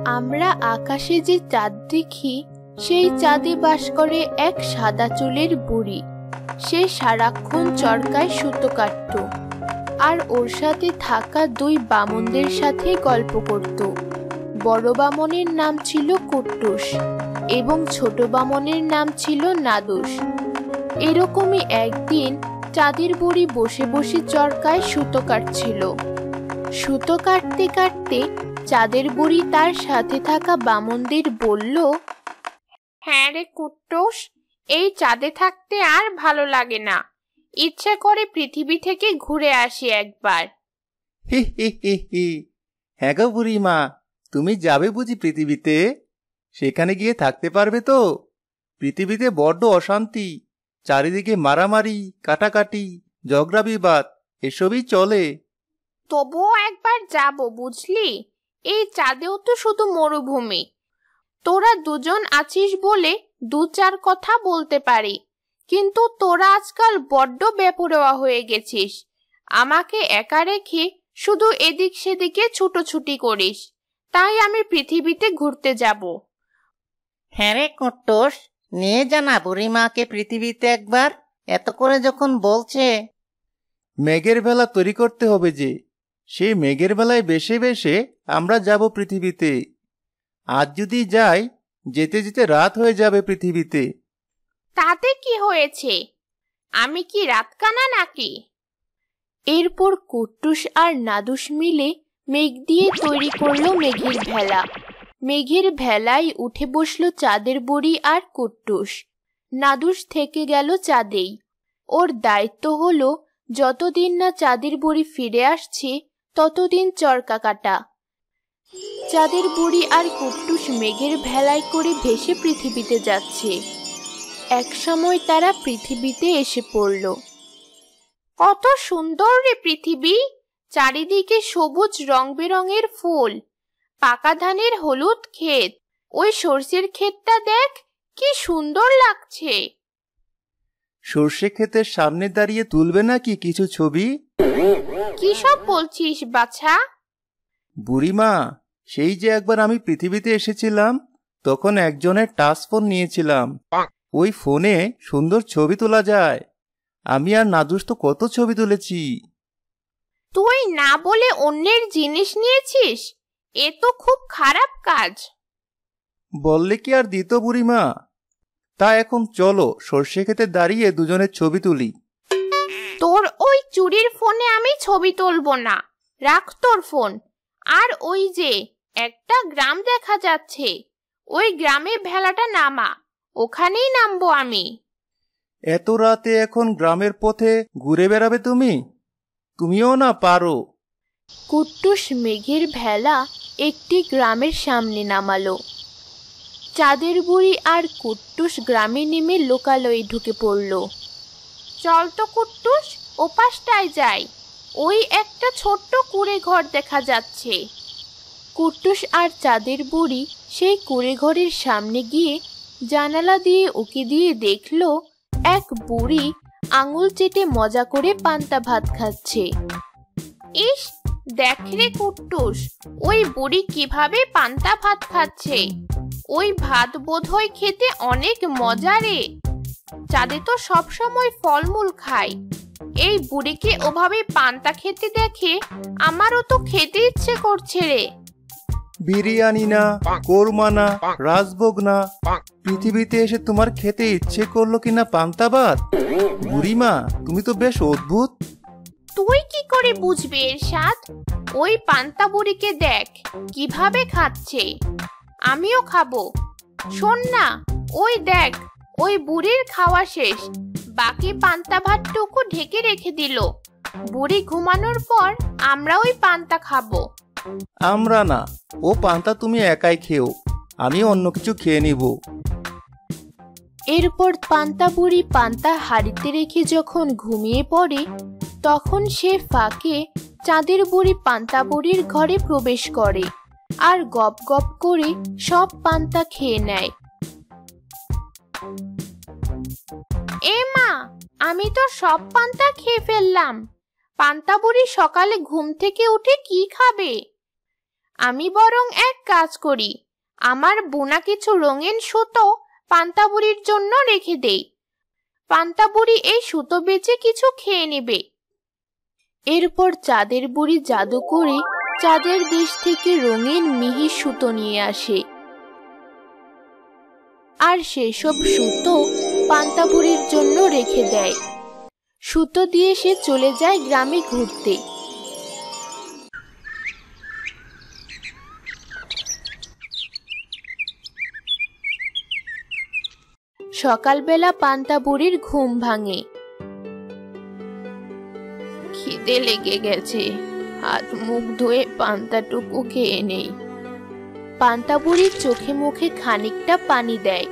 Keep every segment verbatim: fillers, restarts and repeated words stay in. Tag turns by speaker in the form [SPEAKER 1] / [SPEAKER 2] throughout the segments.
[SPEAKER 1] আমরা আকাশে যে চাঁদ দেখি সেই চাঁদে বাস করে এক সাদা চুলের বুড়ি। সে সারাক্ষণ চরকায় সুতো কাটত আর ওর সাথে থাকা দুই বামনদের সাথে গল্প করত। বড় বামনের নাম ছিল কুট্টুস এবং ছোট বামনের নাম ছিল নাদুস। এরকমই একদিন চাঁদের বুড়ি বসে বসে চরকায় সুতো কাটছিল। সুতো কাটতে কাটতে চাঁদের বুড়ি তার সাথে থাকা বামনদের বলল,
[SPEAKER 2] হ্যাঁ রে কুট্টুস, এই চাঁদে থাকতে আর ভালো লাগে না, ইচ্ছে করে পৃথিবী থেকে ঘুরে আসি একবার।
[SPEAKER 3] হি হি হি হি। হ্যাঁ গো বুড়িমা, তুমি যাবে বুঝি পৃথিবীতে? সেখানে গিয়ে থাকতে পারবে তো? পৃথিবীতে বড্ড অশান্তি, চারিদিকে মারামারি, কাটাকাটি, ঝগড়া বিবাদ এসবই চলে।
[SPEAKER 2] তবুও একবার যাব বুঝলি, এই চাঁদেও তো শুধু মরুভূমি। তোরা দুজন আছিস বলে দু চার কথা বলতে পারি, কিন্তু তোরা আজকাল বড্ড বেপরোয়া হয়ে গেছিস। আমাকে একা রেখে শুধু এদিক সেদিকে ছুটোছুটি করিস, তাই আমি পৃথিবীতে ঘুরতে যাব।
[SPEAKER 4] হ্যাঁ রে কুট্টুস, নিয়ে জানা বুড়িমাকে পৃথিবীতে একবার, এত করে যখন বলছে।
[SPEAKER 3] মেঘের বেলা তৈরি করতে হবে যে, সেই মেঘের বেলায় বেশে বেশে আমরা যাব পৃথিবীতে। আজ যদি যাই, যেতে যেতে রাত হয়ে যাবে পৃথিবীতে।
[SPEAKER 2] তাতে কি হয়েছে? আমি কি রাতকানা নাকি?
[SPEAKER 1] এরপর কুট্টুস আর নাদুস মিলে মেঘ দিয়ে তৈরি করলো মেঘের ভেলা। মেঘের ভেলায় উঠে বসলো চাঁদের বুড়ি আর কুট্টুস। নাদুস থেকে গেল চাঁদেই। ওর দায়িত্ব হলো যতদিন না চাঁদের বুড়ি ফিরে আসছে ততদিন চরকা কাটা। চাঁদের বুড়ি আর কুট্টুস মেঘের ভেলায় করে ভেসে পৃথিবীতে যাচ্ছে। এক সময় তারা পৃথিবীতে এসে পড়ল।
[SPEAKER 2] কত সুন্দর রে পৃথিবী! চারিদিকে সবুজ রং বেরঙের ফুল, পাকা ধানের হলুদ ক্ষেত, ওই সর্ষের ক্ষেতটা দেখ, কি সুন্দর লাগছে।
[SPEAKER 3] সর্ষে ক্ষেতের সামনে দাঁড়িয়ে তুলবে নাকি কিছু ছবি?
[SPEAKER 2] কি সব বলছিস বাছা?
[SPEAKER 3] বুড়িমা, সেই যে একবার আমি পৃথিবীতে এসেছিলাম, তখন একজনের টাচ ফোন নিয়েছিলাম। ওই ফোনে সুন্দর ছবি তোলা যায়। আমি আর নাদুস তো কত ছবি তুলেছি।
[SPEAKER 2] তুই না বলে অন্যের জিনিস নিয়েছিস, এ তো খুব খারাপ কাজ।
[SPEAKER 3] বললে কি আর দিত বুড়িমা? তা এখন চলো সর্ষে ক্ষেতে দাঁড়িয়ে দুজনের ছবি তুলি।
[SPEAKER 2] তোর ওই চুরির ফোনে আমি ছবি তুলবো না, রাখ তোর ফোন। আর ওই যে একটা গ্রাম দেখা যাচ্ছে, ওই গ্রামে ভেলাটা নামা, ওখানেই নামবো আমি।
[SPEAKER 3] এত রাতে এখন গ্রামের পথে ঘুরে বেড়াবে তুমি? তুমিও না পারো।
[SPEAKER 1] কুট্টুস মেঘের ভেলা একটি গ্রামের সামনে নামালো। চাঁদের বুড়ি আর কুট্টুস গ্রামে নেমে লোকালয়ে ঢুকে পড়ল।
[SPEAKER 2] চল তো কুট্টুস, ওপাশটায় যাই, ওই একটা ছোট্ট কুঁড়ে ঘর দেখা যাচ্ছে।
[SPEAKER 1] কুট্টুস আর চাঁদের বুড়ি সেই কুঁড়ে ঘরের সামনে গিয়ে জানালা দিয়ে উকি দিয়ে দেখল এক বুড়ি আঙুল চেটে মজা করে পান্তা ভাত খাচ্ছে।
[SPEAKER 2] ইস, দেখ রে কুট্টুস, ওই বুড়ি কিভাবে পান্তা ভাত খাচ্ছে। ওই ভাত বোধহয় খেতে অনেক মজা রে। চাঁদে তো সবসময় ফলমূল খায়, এই বুড়িকে ওভাবে পান্তা খেতে দেখে আমারও তো খেতে ইচ্ছে করছে রে।
[SPEAKER 3] বিরিয়ানি না, কোরমা না, রাজভোগ না, পৃথিবীতে এসে তোমার খেতে ইচ্ছে করলো কিনা পান্তা ভাত? বুড়িমা, তুমি তো বেশ অদ্ভুত।
[SPEAKER 2] তুই কি করে বুঝবি এর স্বাদ? ওই পান্তা বুড়িকে দেখ কিভাবে খাচ্ছে, আমিও খাবো। শোন না, ওই দেখ, ওই বুড়ির খাওয়া শেষ, বাকি পান্তা ভাতটুকু ঢেকে রেখে দিল। বুড়ি ঘুমানোর পর আমরা ওই পান্তা খাবো।
[SPEAKER 3] আমরা না, ও পান্তা তুমি একাই খেও, আমি অন্য কিছু খেয়ে নিব।
[SPEAKER 1] এরপর পান্তা বুড়ি পান্তা হাড়িতে রেখে যখন ঘুমিয়ে পড়ে, তখন সে ফাঁকে চাঁদের বুড়ি পান্তা বুড়ির ঘরে প্রবেশ করে আর গপ গপ করে সব পান্তা খেয়ে নেয়।
[SPEAKER 2] এ মা, আমি তো সব পান্তা খেয়ে ফেললাম। পান্তা বুড়ি সকালে ঘুম থেকে উঠে কি খাবে? আমি বরং এক কাজ করি, আমার বোনা কিছু রঙিন সুতো পান্তা বুড়ির জন্য রেখে দেই। পান্তা বুড়ি এই সুতো বেচে কিছু খেয়ে নেবে।
[SPEAKER 1] এরপর চাঁদের বুড়ি জাদু করে চাঁদের দেশ থেকে রঙিন মিহি সুতো নিয়ে আসে, আর সেসব সুতো পান্তা বুড়ির জন্য রেখে দেয়। সুতো দিয়ে সে চলে যায় গ্রামে ঘুরতে। সকালবেলা পান্তা বুড়ির ঘুম ভাঙে।
[SPEAKER 2] খিদে লেগে গেছে, হাত মুখ ধুয়ে পান্তাটুকু খেয়ে নেই।
[SPEAKER 1] পান্তা বুড়ির চোখে মুখে খানিকটা পানি দেয়,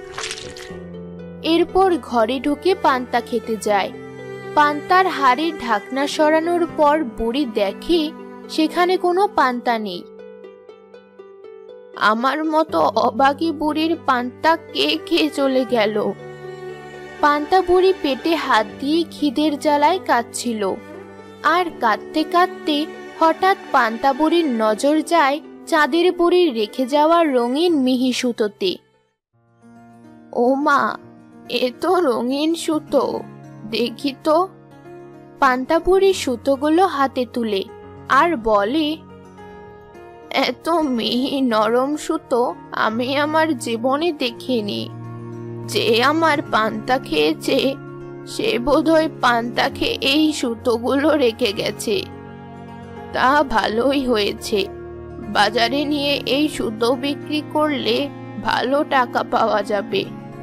[SPEAKER 1] এরপর ঘরে ঢুকে পান্তা খেতে যায়। পান্তার হাড়ির ঢাকনা সরানোর পর বুড়ি দেখে সেখানে কোনো পান্তা নেই।
[SPEAKER 2] আমার মতো অবাগী বুড়ির পান্তা কে খেয়ে চলে গেল?
[SPEAKER 1] পান্তা বুড়ি পেটে হাত দিয়ে খিদের জ্বালায় কাঁদছিল, আর কাঁদতে কাঁদতে হঠাৎ পান্তা বুড়ির নজর যায় চাঁদের বুড়ির রেখে যাওয়া রঙিন মিহি সুতোতে।
[SPEAKER 2] ও মা, এ তো রঙিন সুতো, দেখি তো।
[SPEAKER 1] পান্তা বুড়ি সুতোগুলো হাতে তুলে আর বলে,
[SPEAKER 2] এত মিহি নরম সুতো আমি আমার জীবনে দেখিনি। যে আমার পান্তা খেয়েছে সে বোধহয় পান্তা খেয়ে এই সুতোগুলো রেখে গেছে। তা ভালোই হয়েছে, বাজারে নিয়ে এই সুতো বিক্রি করলে ভালো টাকা পাওয়া যাবে।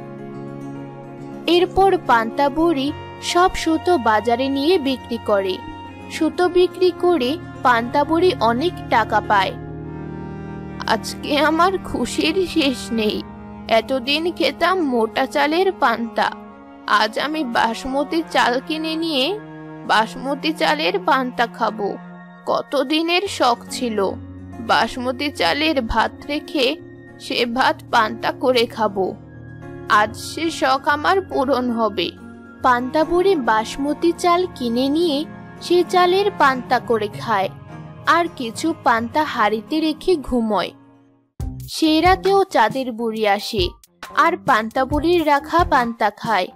[SPEAKER 1] এরপর পান্তা বুড়ি সব সুতো বাজারে নিয়ে বিক্রি করে। সুতো বিক্রি করে পান্তা বুড়ি অনেক টাকা পায়।
[SPEAKER 2] আজকে আমার খুশির শেষ নেই। এতদিন খেতাম মোটা চালের পান্তা, আজ আমি বাসমতি চাল কিনে নিয়ে বাসমতি চালের পান্তা খাবো। কতদিনের শখ ছিল বাসমতি চালের ভাত রেখে সে ভাত পান্তা করে খাবো। আজ সে শখ আমার পূরণ হবে।
[SPEAKER 1] পান্তা বুড়ি বাসমতি চাল কিনে নিয়ে সে চালের পান্তা করে খায়, আর কিছু পান্তা হাড়িতে রেখে ঘুমোয়। সে রাতেও চাঁদের বুড়ি আসে আর পান্তা বুড়ির রাখা পান্তা খায়।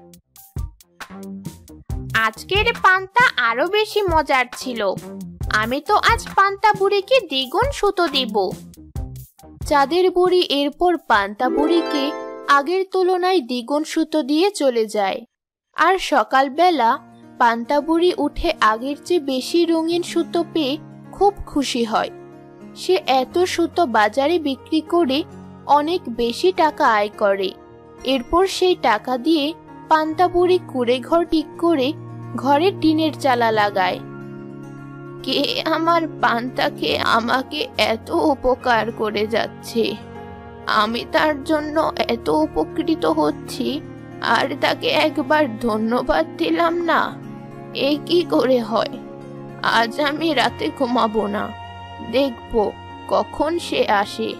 [SPEAKER 2] আজকের পান্তা আরো বেশি মজার ছিল। আমি তো আজ পান্তা বুড়িকে দ্বিগুণ সুতো দিব।
[SPEAKER 1] চাঁদের বুড়ি এরপর পান্তা বুড়িকে আগের তুলনায় দ্বিগুণ সুতো দিয়ে চলে যায়। আর সকালবেলা পান্তা বুড়ি উঠে আগের চেয়ে বেশি রঙিন সুতো পেয়ে খুব খুশি হয়। সে এত সুতো বাজারে বিক্রি করে অনেক বেশি টাকা আয় করে। এরপর সেই টাকা দিয়ে পান্তা বুড়ি কুঁড়ে ঘর ঠিক করে ঘরে টিনের চালা লাগায়।
[SPEAKER 2] কে আমার পান্তাকে আমাকে এত উপকার করে যাচ্ছে, আমি তার জন্য এত উপকৃত হচ্ছি, আর তাকে একবার ধন্যবাদ দিলাম না। এ কি করে হয়? আজ আমি রাতে ঘুমাবো না, দেখবো কখন সে আসে।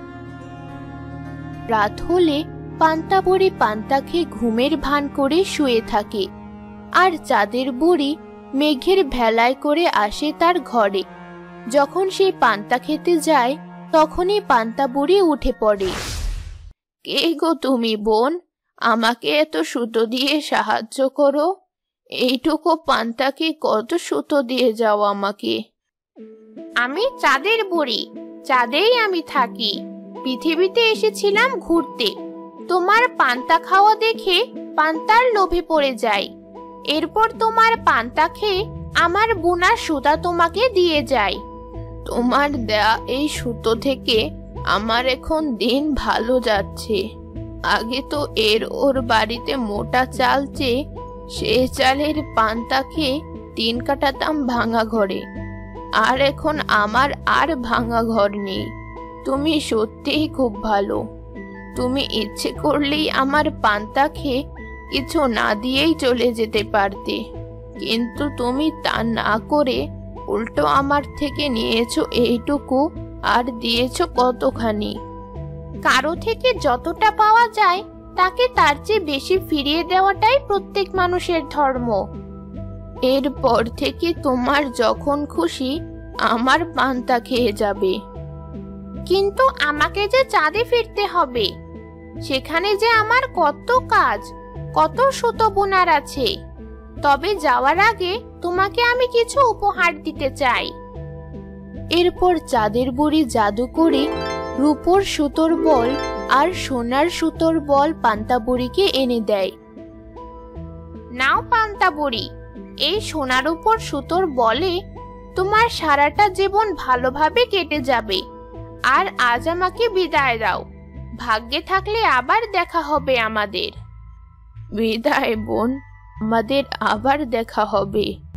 [SPEAKER 1] রাত হলে পান্তা বুড়ি পান্তা খেয়ে ঘুমের ভান করে শুয়ে থাকে, আর চাঁদের বুড়ি মেঘের ভেলায় করে আসে তার ঘরে। যখন সে পান্তা খেতে যায় তখনই পান্তা বুড়ি উঠে পড়ে।
[SPEAKER 2] কে গো তুমি বোন? আমাকে এত সুতো দিয়ে সাহায্য করো। এইটুকু পান্তাকে কত সুতো দিয়ে যাও আমাকে। আমি চাঁদের বুড়ি, চাঁদেই আমি থাকি। পৃথিবীতে এসেছিলাম ঘুরতে। তোমার পান্তা খাওয়া দেখে পান্তার লোভে পড়ে যাই। এরপর তোমার পান্তা খেয়ে আমার বোনা সুতা তোমাকে দিয়ে যায়। তোমার দেয়া এই সুতো থেকে আমার এখন দিন ভালো যাচ্ছে। আগে তো এর ওর বাড়িতে মোটা চাল চেয়ে সে চালের পান্তা খেয়ে দিন কাটাতাম ভাঙা ঘরে, আর এখন আমার আর ভাঙা ঘর নেই। তুমি সত্যিই খুব ভালো। তুমি ইচ্ছে করলেই আমার পান্তা খেয়ে কিছু না দিয়েই চলে যেতে পারতে, কিন্তু তুমি তা না করে উল্টো আমার থেকে নিয়েছো এইটুকু আর দিয়েছো কতখানি। কারো থেকে যতটা পাওয়া যায় তাকে তার চেয়ে বেশি ফিরিয়ে দেওয়াটাই প্রত্যেক মানুষের ধর্ম। এরপর থেকে তোমার যখন খুশি আমার পান্তা খেয়ে যাবে। কিন্তু আমাকে যে চাঁদে ফিরতে হবে, সেখানে যে আমার কত কাজ, কত সুতো বোনার আছে। তবে যাওয়ার আগে তোমাকে আমি কিছু উপহার দিতে চাই।
[SPEAKER 1] এরপর চাঁদের বুড়ি জাদু করে রূপোর সুতোর বল আর সোনার সুতোর বল পান্তা বুড়িকে এনে দেয়।
[SPEAKER 2] নাও পান্তা বুড়ি, এই সোনার উপর সুতোর বলে তোমার সারাটা জীবন ভালোভাবে কেটে যাবে। আর আজ আমাকে বিদায় দাও, ভাগ্যে থাকলে আবার দেখা হবে আমাদের।
[SPEAKER 1] বিদায় বোন, আমাদের আবার দেখা হবে।